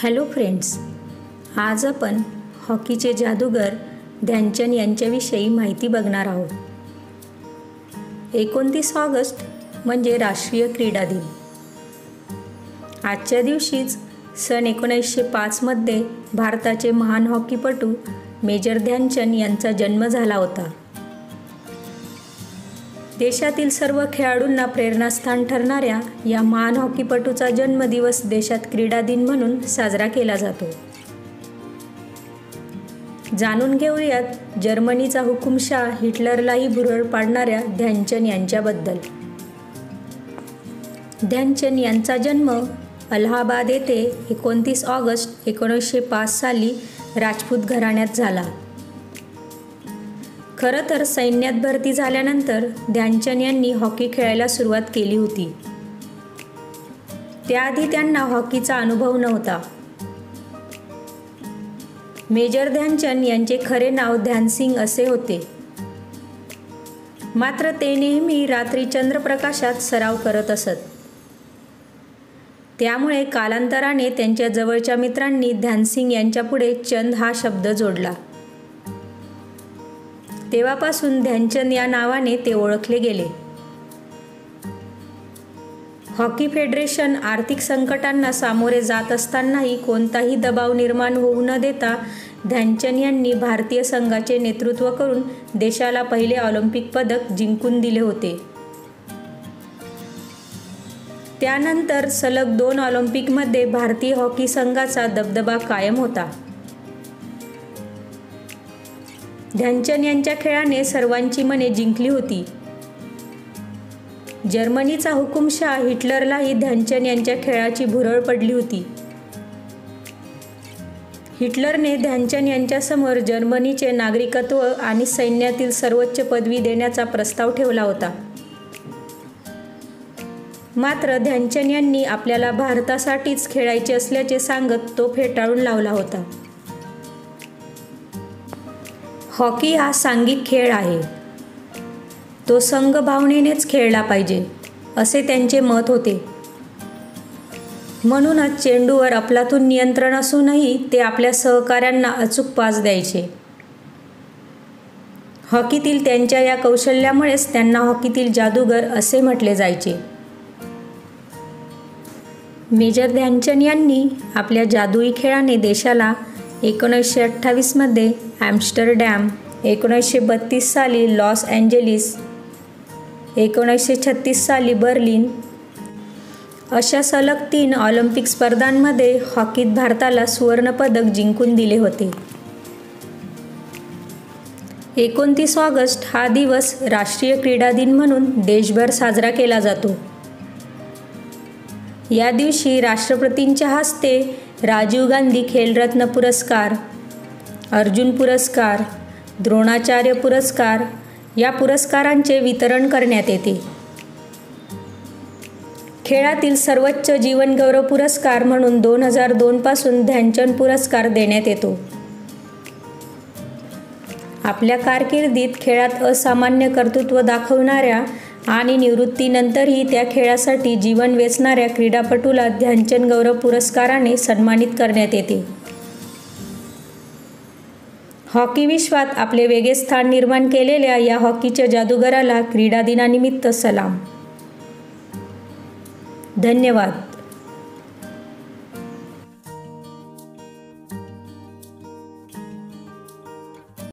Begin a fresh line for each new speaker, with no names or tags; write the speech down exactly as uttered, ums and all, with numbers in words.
Hello friends, आज आपण हॉकीचे जादूगार ध्यानचंद यांच्याविषयी माहिती बघणार आहोत. एकोणतीस ऑगस्ट म्हणजे राष्ट्रीय क्रीडा दिन. आजच्या दिवशीच सन एकोणीसशे पाचमध्ये भारताचे महान हॉकीपटू मेजर ध्यानचंद यांचा जन्म झाला होता. देशातील सर्व खेळाडूंना प्रेरणास्थान ठरणाऱ्या या महान हॉकीपटूचा जन्मदिवस देशात क्रीडा दिन म्हणून साजरा केला जातो. जाणून घेऊयात जर्मनीचा हुकुमशहा हिटलरलाही भुरळ पाडणाऱ्या ध्यानचंद यांच्याबद्दल. ध्यानचंद यांचा जन्म अलाहाबाद येथे एकोणतीस ऑगस्ट एकोणीसशे पाच साली राजपूत घराण्यात झाला. खरं तर सैन्यात भरती झाल्यानंतर ध्यानचंद यांनी हॉकी खेळायला सुरुवात केली होती. त्याआधी त्यांना हॉकीचा अनुभव नव्हता. मेजर ध्यानचंद यांचे खरे नाव ध्यानसिंग असे होते. मात्र ते नेहमी रात्री चंद्रप्रकाशात सराव करत असत. त्यामुळे कालांतराने त्यांच्या जवळच्या मित्रांनी ध्यानसिंग यांच्यापुढे चंद हा शब्द जोडला. तेव्हापासून ध्यानचंद या नावाने ते ओळखले गेले. हॉकी फेडरेशन आर्थिक संकटांना सामोरे जात असतानाही कोणताही दबाव निर्माण होऊ न देता ध्यानचंद यांनी भारतीय संघाचे नेतृत्व करून देशाला पहिले ऑलिम्पिक पदक जिंकून दिले होते. त्यानंतर सलग दोन ऑलिम्पिकमध्ये भारतीय हॉकी संघाचा दबदबा कायम होता. ध्यानचंद यांच्या खेळाने सर्वांची मने जिंकली होती. जर्मनीचा हुकुमशहा हिटलरलाही ध्यानचंद यांच्या खेळाची भुरळ पडली होती. हिटलरने ध्यानचंद यांच्यासमोर जर्मनीचे नागरिकत्व आणि सैन्यातील सर्वोच्च पदवी देण्याचा प्रस्ताव ठेवला होता. मात्र ध्यानचंद यांनी आपल्याला भारतासाठीच खेळायचे असल्याचे सांगत तो फेटाळून लावला होता. हॉकी हा सांघिक खेळ आहे. तो संघ भावनेनेच खेळला पाहिजे असे त्यांचे मत होते. म्हणूनच चेंडूवर अफलातून नियंत्रण असूनही ते आपल्या सहकाऱ्यांना अचूक पास द्यायचे. हॉकीतील त्यांच्या या कौशल्यामुळेच त्यांना हॉकीतील जादूगार असे म्हटले जायचे. मेजर ध्यानचंद यांनी आपल्या जादुई खेळाने देशाला एकोणीसशे अठ्ठावीसमध्ये ॲम्स्टरडॅम, एकोणीसशे बत्तीस साली लॉस एंजेलिस, एकोणीसशे छत्तीस साली बर्लिन अशा सलग तीन ऑलिम्पिक स्पर्धांमध्ये हॉकीत भारताला सुवर्णपदक जिंकून दिले होते. एकोणतीस ऑगस्ट हा दिवस राष्ट्रीय क्रीडा दिन म्हणून देशभर साजरा केला जातो. या दिवशी राष्ट्रपतींच्या हस्ते राजीव गांधी खेलरत्न पुरस्कार, अर्जुन पुरस्कार, द्रोणाचार्य पुरस्कार या पुरस्कारांचे वितरण करण्यात येते. खेळातील सर्वोच्च जीवनगौरव पुरस्कार म्हणून दोन हजार दोन पासून ध्यानचंद पुरस्कार देण्यात येतो. आपल्या कारकिर्दीत खेळात असामान्य कर्तृत्व दाखवणाऱ्या आणि निवृत्तीनंतरही त्या खेळासाठी जीवन वेचणाऱ्या क्रीडापटूला ध्यानचंद गौरव पुरस्काराने सन्मानित करण्यात येते. हॉकी विश्वात आपले वेगळे स्थान निर्माण केलेल्या या हॉकीच्या जादूगाराला क्रीडा दिनानिमित्त सलाम. धन्यवाद.